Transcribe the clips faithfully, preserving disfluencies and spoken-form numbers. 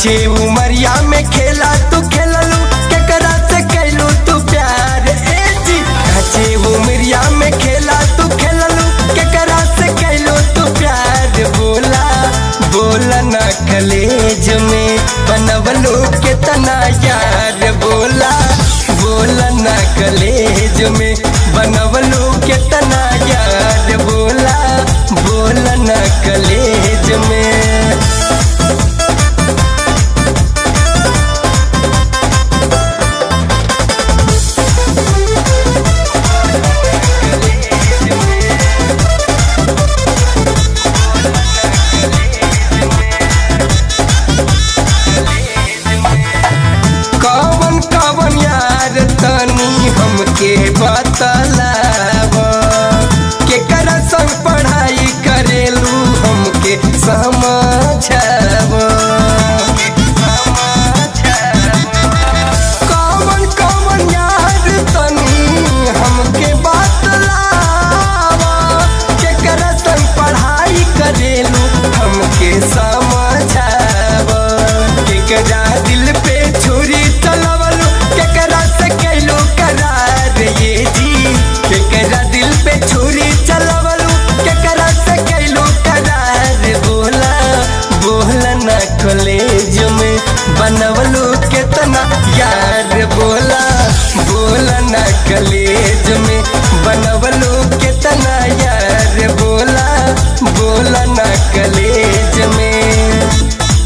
काचे उमरिया में खेला तू खेललू केकरा से कैलू तू प्यार। ए जी काचे उमरिया में खेला तू खेललू केकरा से कैलू तू प्यार। बोला बोला ना कलेज में बनवलू कितना यार। बोला बोला ना कलेज में बनवलू कितना यार। बोला बोला ना कलेज में। कवन कवन यार तनी हमके बतलाव केकरा संग पढ़ाई करेलू हमके समझाव। कवन कवन यार तनी हमके बतलाव केकरा संग पढ़ाई करेलू हमके समझाव। केकरा दिल पे छुरी चलवलू केकरा से कैलू करार। ये जी केकरा दिल पे छुरी चलवलू केकरा से कैलू करार। बोला बोला ना कॉलेज में बनवलू कितना यार। बोला बोला ना कॉलेज में बनवलू कितना यार। बोला बोला ना कॉलेज में।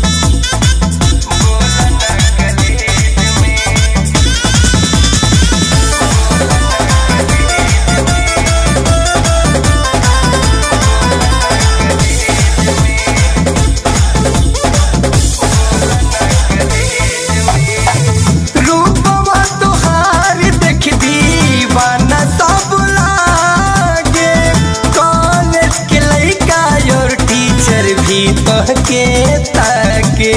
के ताके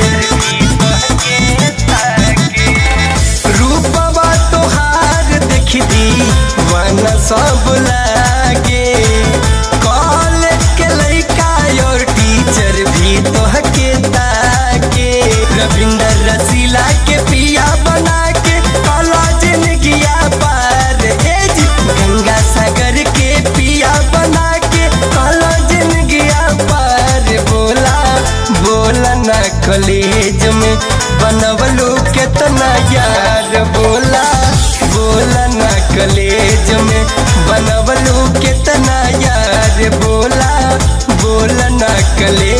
रूपवा तोहार देख दीवान सब लागे। कॉलेज के लड़का और टीचर भी तोहके ताके। रविंद्र रसीला के पिया बना के कॉलेज जिंदगिया पार। एज गंगा सागर के पिया बना के कॉलेज जिंदगिया पार। बोला बोला ना कॉलेज में बनवलू कितना यार। बोला बोला ना कॉलेज में बनवलू कितना यार। बोला बोला ना कॉलेज